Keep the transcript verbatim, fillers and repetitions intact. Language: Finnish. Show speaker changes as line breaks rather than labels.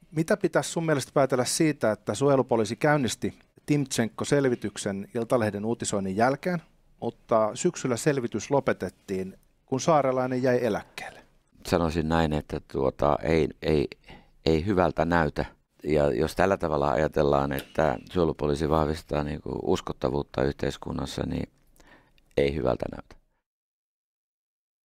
Mitä pitäisi sun mielestä päätellä siitä, että suojelupoliisi käynnisti Timtšenko-selvityksen Iltalehden uutisoinnin jälkeen, mutta syksyllä selvitys lopetettiin, kun saarelainen jäi eläkkeelle?
Sanoisin näin, että tuota, ei, ei, ei hyvältä näytä. Ja jos tällä tavalla ajatellaan, että suojelupoliisi vahvistaa niin kuin uskottavuutta yhteiskunnassa, niin ei hyvältä näytä.